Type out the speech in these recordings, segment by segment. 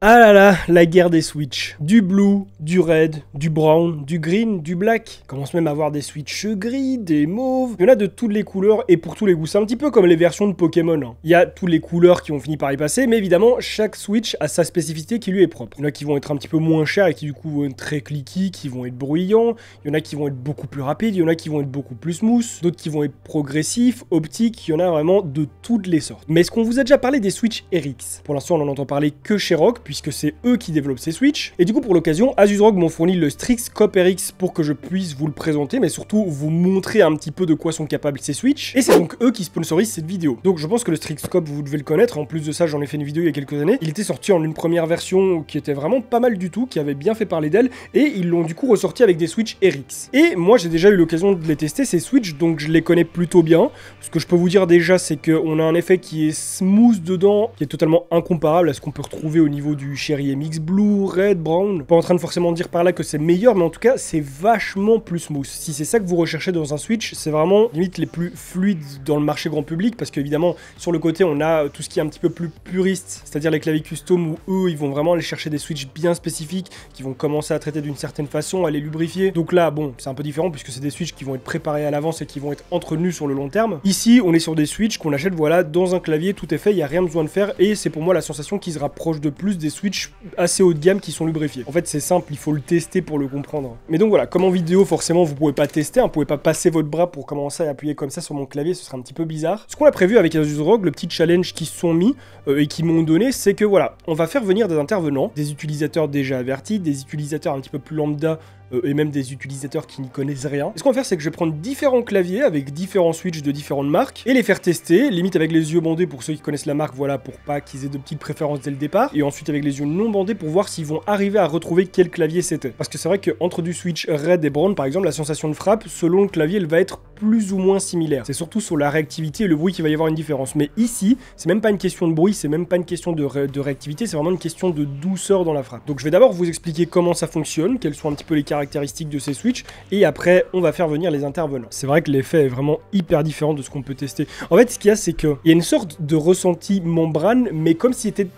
Ah là là, la guerre des Switch. Du blue, du red, du brown, du green, du black. On commence même à avoir des Switch gris, des mauves. Il y en a de toutes les couleurs et pour tous les goûts. C'est un petit peu comme les versions de Pokémon. Hein. Il y a toutes les couleurs qui ont fini par y passer, mais évidemment, chaque Switch a sa spécificité qui lui est propre. Il y en a qui vont être un petit peu moins chers et qui du coup vont être très clicky, qui vont être bruyants. Il y en a qui vont être beaucoup plus rapides, il y en a qui vont être beaucoup plus smooth, d'autres qui vont être progressifs, optiques, il y en a vraiment de toutes les sortes. Mais est-ce qu'on vous a déjà parlé des Switch RX? Pour l'instant, on en entend parler que chez ROG, puisque c'est eux qui développent ces Switch. Et du coup, pour l'occasion, Asus ROG m'ont fourni le Strix Scope RX pour que je puisse vous le présenter, mais surtout vous montrer un petit peu de quoi sont capables ces Switch. Et c'est donc eux qui sponsorisent cette vidéo. Donc je pense que le Strix Scope, vous devez le connaître. En plus de ça, j'en ai fait une vidéo il y a quelques années. Il était sorti en une première version qui était vraiment pas mal du tout, qui avait bien fait parler d'elle, et ils l'ont du coup ressorti avec des Switch RX. Et moi, j'ai déjà eu l'occasion de les tester, ces Switch, donc je les connais plutôt bien. Ce que je peux vous dire déjà, c'est qu'on a un effet qui est smooth dedans, qui est totalement incomparable à ce qu'on peut retrouver au niveau du Cherry MX Blue, Red, Brown. Pas en train de forcément dire par là que c'est meilleur, mais en tout cas, c'est vachement plus smooth. Si c'est ça que vous recherchez dans un Switch, c'est vraiment limite les plus fluides dans le marché grand public, parce qu'évidemment, sur le côté, on a tout ce qui est un petit peu plus puriste, c'est-à-dire les claviers custom où eux, ils vont vraiment aller chercher des Switch bien spécifiques, qui vont commencer à traiter d'une certaine façon, à les lubrifier. Donc là, bon, c'est un peu différent, puisque c'est des Switch qui vont être préparés à l'avance et qui vont être entretenus sur le long terme. Ici, on est sur des Switch qu'on achète, voilà, dans un clavier, tout est fait, il n'y a rien besoin de faire, et c'est pour moi la sensation qui se rapproche de plus des Switch assez haut de gamme qui sont lubrifiés. En fait, c'est simple, il faut le tester pour le comprendre. Mais donc voilà, comme en vidéo, forcément, vous pouvez pas tester, hein, vous pouvez pas passer votre bras pour commencer à appuyer comme ça sur mon clavier, ce serait un petit peu bizarre. Ce qu'on a prévu avec Asus ROG, le petit challenge qu'ils se sont mis et qui m'ont donné, c'est que voilà, on va faire venir des intervenants, des utilisateurs déjà avertis, des utilisateurs un petit peu plus lambda, et même des utilisateurs qui n'y connaissent rien. Et ce qu'on va faire, c'est que je vais prendre différents claviers avec différents Switch de différentes marques et les faire tester, limite avec les yeux bandés pour ceux qui connaissent la marque, voilà, pour pas qu'ils aient de petites préférences dès le départ, et ensuite avec les yeux non bandés pour voir s'ils vont arriver à retrouver quel clavier c'était. Parce que c'est vrai qu'entre du Switch Red et Brown, par exemple, la sensation de frappe, selon le clavier, elle va être plus ou moins similaire. C'est surtout sur la réactivité et le bruit qu'il va y avoir une différence. Mais ici, c'est même pas une question de bruit, c'est même pas une question de réactivité, c'est vraiment une question de douceur dans la frappe. Donc je vais d'abord vous expliquer comment ça fonctionne, quelles sont un petit peu les caractéristiques de ces Switch, et après on va faire venir les intervenants. C'est vrai que l'effet est vraiment hyper différent de ce qu'on peut tester. En fait, ce qu'il y a, c'est qu'il y a une sorte de ressenti membrane, mais comme s'il était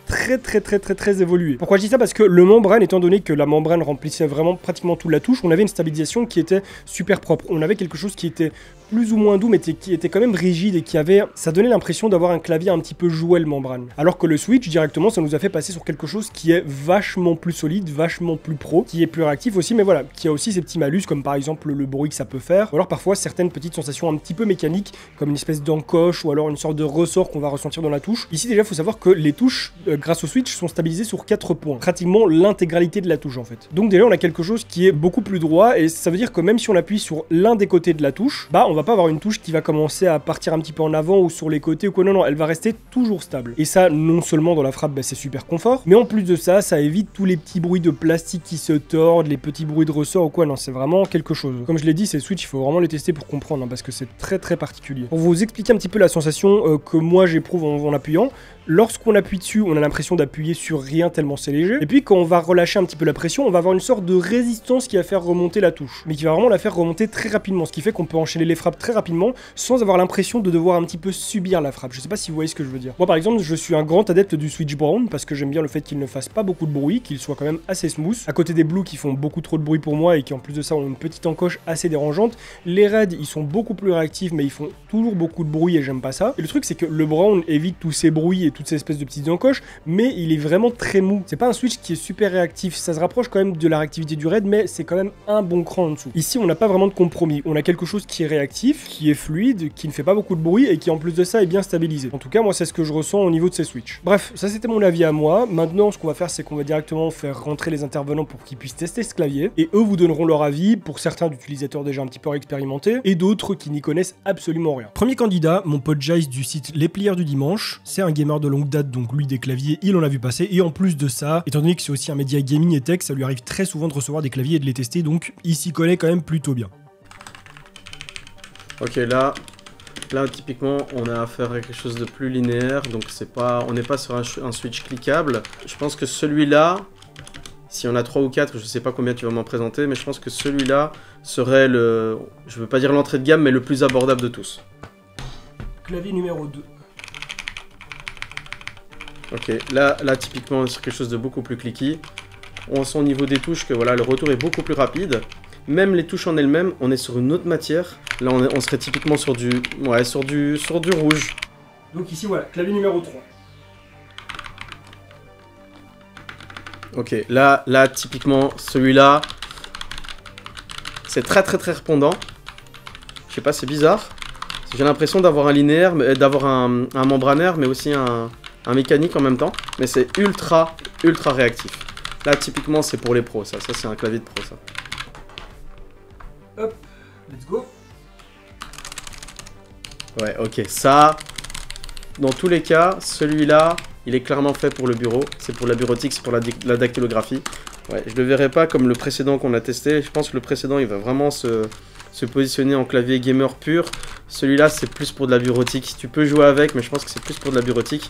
très évolué. Pourquoi je dis ça? Parce que le membrane, étant donné que la membrane remplissait vraiment pratiquement toute la touche, on avait une stabilisation qui était super propre. On avait quelque chose qui était plus ou moins doux, mais qui était quand même rigide et qui avait... Ça donnait l'impression d'avoir un clavier un petit peu jouet, le membrane. Alors que le Switch, directement, ça nous a fait passer sur quelque chose qui est vachement plus solide, vachement plus pro, qui est plus réactif aussi, mais voilà, qui a aussi ses petits malus, comme par exemple le bruit que ça peut faire, ou alors parfois certaines petites sensations un petit peu mécaniques, comme une espèce d'encoche, ou alors une sorte de ressort qu'on va ressentir dans la touche. Ici, déjà, il faut savoir que les touches, grâce au Switch, sont stabilisées sur 4 points. Pratiquement l'intégralité de la touche, en fait. Donc déjà, on a quelque chose qui est beaucoup plus droit, et ça veut dire que même si on appuie sur l'un des côtés de la touche, bah, on va pas avoir une touche qui va commencer à partir un petit peu en avant ou sur les côtés ou quoi, non, elle va rester toujours stable. Et ça, non seulement dans la frappe, bah, c'est super confort, mais en plus de ça, ça évite tous les petits bruits de plastique qui se tordent, les petits bruits de ressort ou quoi, non, c'est vraiment quelque chose. Comme je l'ai dit, ces Switch, il faut vraiment les tester pour comprendre, hein, parce que c'est très particulier. Pour vous expliquer un petit peu la sensation que moi j'éprouve en appuyant, lorsqu'on appuie dessus, on a l'impression d'appuyer sur rien tellement c'est léger. Et puis quand on va relâcher un petit peu la pression, on va avoir une sorte de résistance qui va faire remonter la touche. Mais qui va vraiment la faire remonter très rapidement. Ce qui fait qu'on peut enchaîner les frappes très rapidement sans avoir l'impression de devoir un petit peu subir la frappe. Je sais pas si vous voyez ce que je veux dire. Moi par exemple, je suis un grand adepte du Switch Brown parce que j'aime bien le fait qu'il ne fasse pas beaucoup de bruit, qu'il soit quand même assez smooth. À côté des Blue qui font beaucoup trop de bruit pour moi et qui en plus de ça ont une petite encoche assez dérangeante. Les Red, ils sont beaucoup plus réactifs mais ils font toujours beaucoup de bruit et j'aime pas ça. Et le truc c'est que le Brown évite tous ces bruits et toutes ces espèces de petites encoches, mais il est vraiment très mou. C'est pas un Switch qui est super réactif, ça se rapproche quand même de la réactivité du Red, mais c'est quand même un bon cran en dessous. Ici, on n'a pas vraiment de compromis. On a quelque chose qui est réactif, qui est fluide, qui ne fait pas beaucoup de bruit et qui en plus de ça est bien stabilisé. En tout cas, moi, c'est ce que je ressens au niveau de ces Switch. Bref, ça c'était mon avis à moi. Maintenant, ce qu'on va faire, c'est qu'on va directement faire rentrer les intervenants pour qu'ils puissent tester ce clavier et eux vous donneront leur avis pour certains d'utilisateurs déjà un petit peu expérimentés et d'autres qui n'y connaissent absolument rien. Premier candidat, mon pote Jace du site Les Plieurs du Dimanche. C'est un gamer de longue date, donc lui des claviers, il en a vu passer, et en plus de ça, étant donné que c'est aussi un média gaming et tech, ça lui arrive très souvent de recevoir des claviers et de les tester, donc il s'y connaît quand même plutôt bien. Ok, là typiquement on a affaire à quelque chose de plus linéaire, donc on n'est pas sur un Switch cliquable. Je pense que celui-là, s'il y en a 3 ou 4, je sais pas combien tu vas m'en présenter, mais je pense que celui-là serait le, je veux pas dire l'entrée de gamme, mais le plus abordable de tous. Clavier numéro 2. Ok, là typiquement on est sur quelque chose de beaucoup plus clicky. On sent au niveau des touches que voilà, le retour est beaucoup plus rapide. Même les touches en elles-mêmes, on est sur une autre matière. Là on serait typiquement sur du, ouais, sur du rouge. Donc ici voilà, clavier numéro 3. Ok, là typiquement celui-là, c'est très répondant. Je sais pas, c'est bizarre. J'ai l'impression d'avoir un linéaire, d'avoir un membranaire, mais aussi un mécanique en même temps. Mais c'est ultra réactif. Là, typiquement, c'est pour les pros, ça. Ça, c'est un clavier de pro, ça. Hop, let's go. Ouais, ok. Ça, dans tous les cas, celui-là, il est clairement fait pour le bureau. C'est pour la bureautique, c'est pour la dactylographie. Ouais, je le verrai pas comme le précédent qu'on a testé. Je pense que le précédent, il va vraiment se positionner en clavier gamer pur. Celui-là, c'est plus pour de la bureautique. Tu peux jouer avec, mais je pense que c'est plus pour de la bureautique.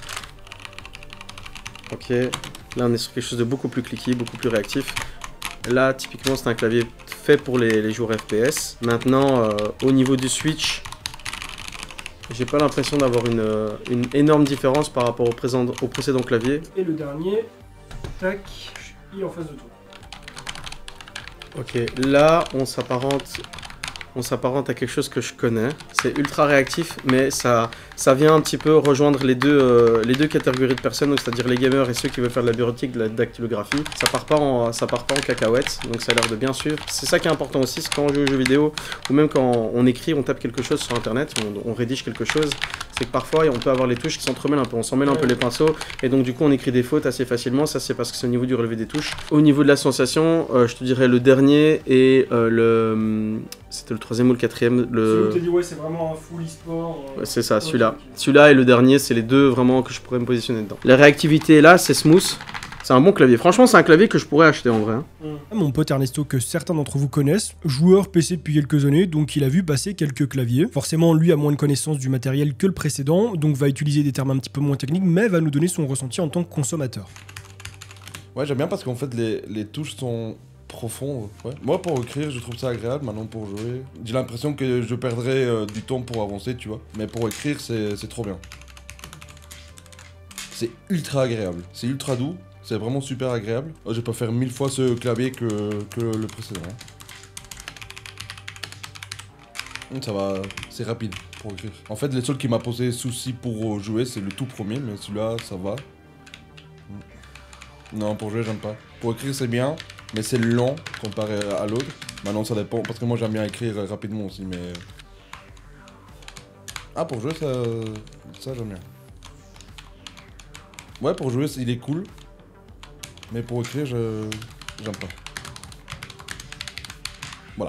Ok, là on est sur quelque chose de beaucoup plus clicky, beaucoup plus réactif. Là, typiquement, c'est un clavier fait pour les joueurs FPS. Maintenant, au niveau du switch, j'ai pas l'impression d'avoir une énorme différence par rapport au précédent clavier. Et le dernier, tac, il est en face de toi. Ok, là, on s'apparente à quelque chose que je connais. C'est ultra réactif, mais ça vient un petit peu rejoindre les deux catégories de personnes, c'est-à-dire les gamers et ceux qui veulent faire de la bureautique, de la dactylographie. Ça part pas en cacahuète, donc ça a l'air de bien suivre. C'est ça qui est important aussi, c'est quand on joue aux jeux vidéo, ou même quand on écrit, on tape quelque chose sur internet, on rédige quelque chose, c'est que parfois on peut avoir les touches qui s'entremêlent un peu, on s'en mêle un peu les pinceaux, et donc du coup on écrit des fautes assez facilement. Ça c'est parce que c'est au niveau du relevé des touches. Au niveau de la sensation, je te dirais le dernier et c'était le troisième ou le quatrième. Celui où t'as dit ouais, c'est vraiment un full e-sport. C'est ça, celui-là. Celui-là et le dernier, c'est les deux vraiment que je pourrais me positionner dedans. La réactivité est là, c'est smooth. C'est un bon clavier. Franchement, c'est un clavier que je pourrais acheter en vrai. Hein. Mon pote Ernesto, que certains d'entre vous connaissent, joueur PC depuis quelques années, donc il a vu passer quelques claviers. Forcément, lui a moins de connaissances du matériel que le précédent, donc va utiliser des termes un petit peu moins techniques, mais va nous donner son ressenti en tant que consommateur. Ouais, j'aime bien parce qu'en fait, les touches sont profondes. Ouais. Moi, pour écrire, je trouve ça agréable. Maintenant, pour jouer, j'ai l'impression que je perdrais du temps pour avancer, tu vois. Mais pour écrire, c'est trop bien. C'est ultra agréable. C'est ultra doux. C'est vraiment super agréable. Je peux faire 1000 fois ce clavier que le précédent. Ça va, c'est rapide pour écrire. En fait, le seul qui m'a posé souci pour jouer, c'est le tout premier, mais celui-là, ça va. Non, pour jouer, j'aime pas. Pour écrire, c'est bien, mais c'est lent comparé à l'autre. Maintenant, ça dépend, parce que moi, j'aime bien écrire rapidement aussi, mais... Ah, pour jouer, ça j'aime bien. Ouais, pour jouer, il est cool. Mais pour écrire, j'aime pas. Voilà.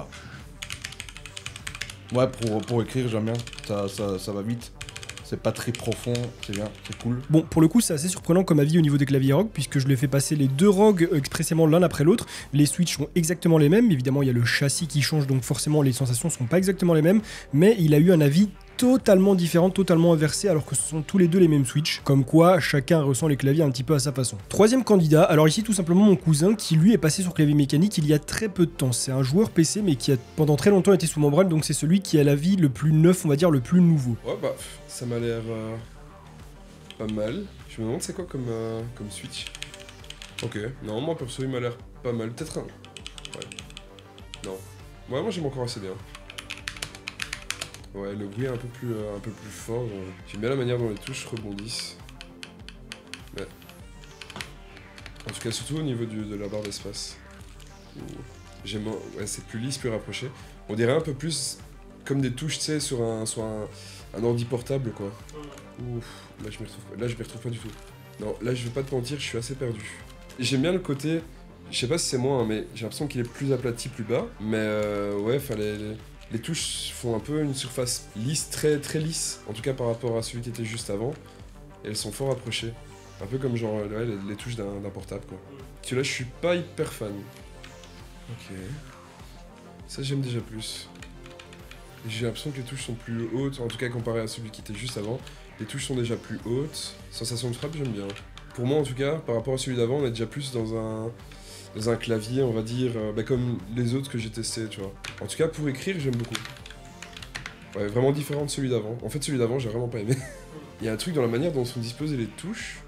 Ouais, pour écrire, j'aime bien. Ça va vite. C'est pas très profond, c'est bien, c'est cool. Bon, pour le coup, c'est assez surprenant comme avis au niveau des claviers ROG, puisque je l'ai fait passer les deux ROG expressément l'un après l'autre. Les switches sont exactement les mêmes. Évidemment, il y a le châssis qui change, donc forcément, les sensations sont pas exactement les mêmes. Mais il a eu un avis totalement différent, totalement inversé, alors que ce sont tous les deux les mêmes switches. Comme quoi, chacun ressent les claviers un petit peu à sa façon. Troisième candidat, alors ici tout simplement mon cousin qui lui est passé sur clavier mécanique il y a très peu de temps. C'est un joueur PC mais qui a pendant très longtemps été sous membrane, donc c'est celui qui a l'avis le plus neuf, on va dire le plus nouveau. Ouais bah, ça m'a l'air pas mal. Je me demande c'est quoi comme switch. Ok, non moi perso il m'a l'air pas mal, peut-être un... Ouais. Non. Ouais moi j'aime encore assez bien. Ouais, le bruit est un peu plus fort. J'aime bien la manière dont les touches rebondissent. Ouais. En tout cas, surtout au niveau de la barre d'espace. Ouais, c'est plus lisse, plus rapproché. On dirait un peu plus comme des touches, tu sais, sur un ordi portable, quoi. Ouf, là je m'y retrouve pas du tout. Non, là je vais pas te mentir, je suis assez perdu. J'aime bien le côté, je sais pas si c'est moi, hein, mais j'ai l'impression qu'il est plus aplati, plus bas. Mais ouais, enfin les touches font un peu une surface lisse, très lisse, en tout cas par rapport à celui qui était juste avant. Et elles sont fort rapprochées. Un peu comme genre ouais, les touches d'un portable quoi. Celui-là je suis pas hyper fan. Ok. Ça j'aime déjà plus. J'ai l'impression que les touches sont plus hautes, en tout cas comparé à celui qui était juste avant. Les touches sont déjà plus hautes. Sensation de frappe j'aime bien. Pour moi en tout cas, par rapport à celui d'avant, on est déjà plus dans un clavier, on va dire, bah comme les autres que j'ai testés, tu vois. En tout cas, pour écrire, j'aime beaucoup. Ouais, vraiment différent de celui d'avant. En fait, celui d'avant, j'ai vraiment pas aimé. Il y a un truc dans la manière dont sont disposées les touches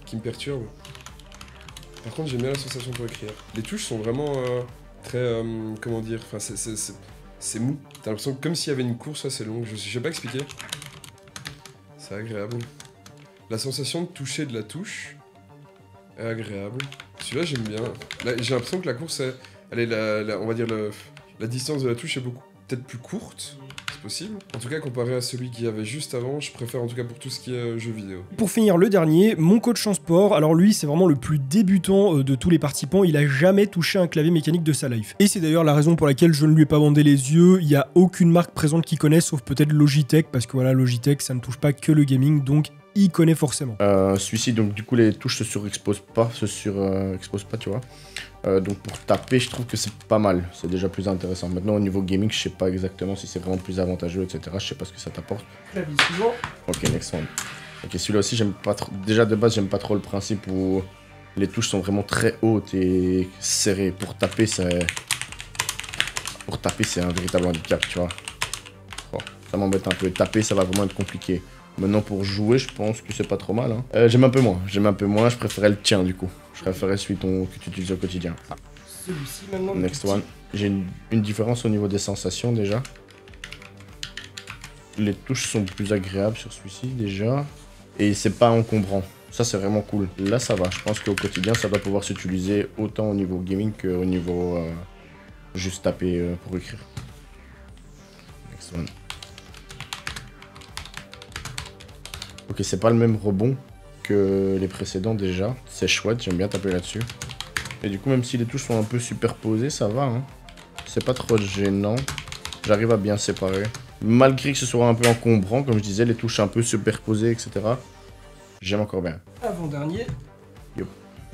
qui me perturbe. Par contre, j'aime bien la sensation pour écrire. Les touches sont vraiment très... comment dire, enfin c'est mou. T'as l'impression que comme s'il y avait une course assez longue, je sais pas expliquer. C'est agréable. La sensation de toucher de la touche est agréable. Celui-là j'aime bien. Là, j'ai l'impression que la course, elle est on va dire la distance de la touche est peut-être plus courte. C'est possible. En tout cas, comparé à celui qu'il y avait juste avant, je préfère en tout cas pour tout ce qui est jeux vidéo. Pour finir, le dernier, mon coach en sport. Alors lui, c'est vraiment le plus débutant de tous les participants. Il a jamais touché un clavier mécanique de sa life. Et c'est d'ailleurs la raison pour laquelle je ne lui ai pas bandé les yeux. Il n'y a aucune marque présente qu'il connaisse, sauf peut-être Logitech, parce que voilà, Logitech, ça ne touche pas que le gaming, donc il connaît forcément. Celui-ci, donc du coup, les touches se surexposent pas, tu vois. Donc pour taper, je trouve que c'est pas mal, c'est déjà plus intéressant. Maintenant au niveau gaming, je sais pas exactement si c'est vraiment plus avantageux, etc. Je sais pas ce que ça t'apporte. Clavier suivant. Ok, next one. Ok, celui-là aussi, j'aime pas trop. Déjà de base, j'aime pas trop le principe où les touches sont vraiment très hautes et serrées. Pour taper, c'est un véritable handicap, tu vois. Bon, ça m'embête un peu. Taper, ça va vraiment être compliqué. Maintenant pour jouer, je pense que c'est pas trop mal. Hein. J'aime un peu moins, je préférais le tien du coup. Je préférais celui que tu utilises au quotidien. Ah. Celui-ci maintenant. Next one. J'ai une différence au niveau des sensations déjà. Les touches sont plus agréables sur celui-ci déjà. Et c'est pas encombrant. Ça c'est vraiment cool. Là ça va, je pense qu'au quotidien ça doit pouvoir s'utiliser autant au niveau gaming qu'au niveau juste taper pour écrire. Next one. Ok, c'est pas le même rebond que les précédents déjà. C'est chouette, j'aime bien taper là-dessus. Et du coup, même si les touches sont un peu superposées, ça va. Hein. C'est pas trop gênant. J'arrive à bien séparer. Malgré que ce soit un peu encombrant, comme je disais, les touches un peu superposées, etc. J'aime encore bien. Avant-dernier. Yep.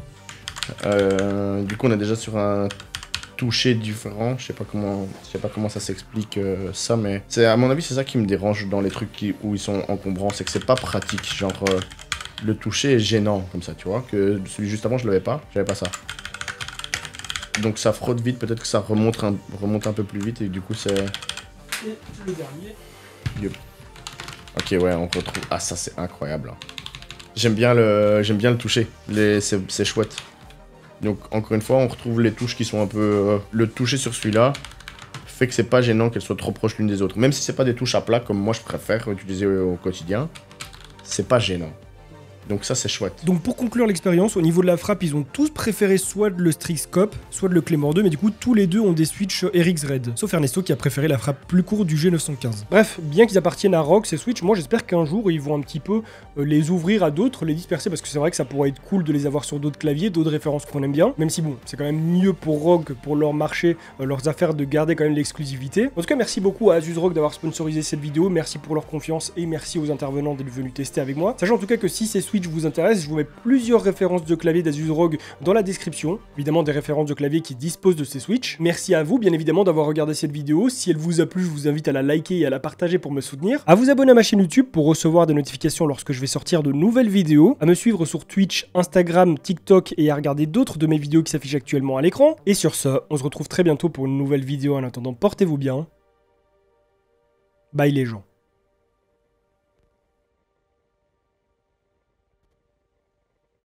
Du coup, on est déjà sur un toucher différent. Je sais pas comment ça s'explique ça, mais c'est à mon avis c'est ça qui me dérange dans les trucs où ils sont encombrants, c'est que c'est pas pratique, genre le toucher est gênant comme ça, tu vois, que celui juste avant j'avais pas ça. Donc ça frotte vite, peut-être que ça remonte un peu plus vite et du coup c'est... Et le dernier. Yep. Ok ouais, on retrouve... Ah ça c'est incroyable. Hein. J'aime bien le toucher, c'est chouette. Donc encore une fois, on retrouve les touches qui sont un peu... le toucher sur celui-là fait que c'est pas gênant qu'elles soient trop proches l'une des autres. Même si c'est pas des touches à plat comme moi je préfère utiliser au quotidien, c'est pas gênant. Donc ça c'est chouette. Donc pour conclure l'expérience, au niveau de la frappe, ils ont tous préféré soit le Strixscope, soit le Claymore 2, mais du coup tous les deux ont des Switch RX Red. Sauf Ernesto qui a préféré la frappe plus courte du G915. Bref, bien qu'ils appartiennent à ROG, ces Switch, moi j'espère qu'un jour ils vont un petit peu les ouvrir à d'autres, les disperser, parce que c'est vrai que ça pourrait être cool de les avoir sur d'autres claviers, d'autres références qu'on aime bien, même si bon, c'est quand même mieux pour ROG, pour leur marché, leurs affaires, de garder quand même l'exclusivité. En tout cas, merci beaucoup à Asus ROG d'avoir sponsorisé cette vidéo, merci pour leur confiance et merci aux intervenants d'être venus tester avec moi. Sachant en tout cas que si ces Switch vous intéressent, je vous mets plusieurs références de clavier d'Asus ROG dans la description, évidemment des références de clavier qui disposent de ces Switch. Merci à vous bien évidemment d'avoir regardé cette vidéo, si elle vous a plu, je vous invite à la liker et à la partager pour me soutenir, à vous abonner à ma chaîne YouTube pour recevoir des notifications lorsque je vais sortir de nouvelles vidéos, à me suivre sur Twitch, Instagram, TikTok et à regarder d'autres de mes vidéos qui s'affichent actuellement à l'écran. Et sur ce, on se retrouve très bientôt pour une nouvelle vidéo. En attendant, portez-vous bien. Bye les gens.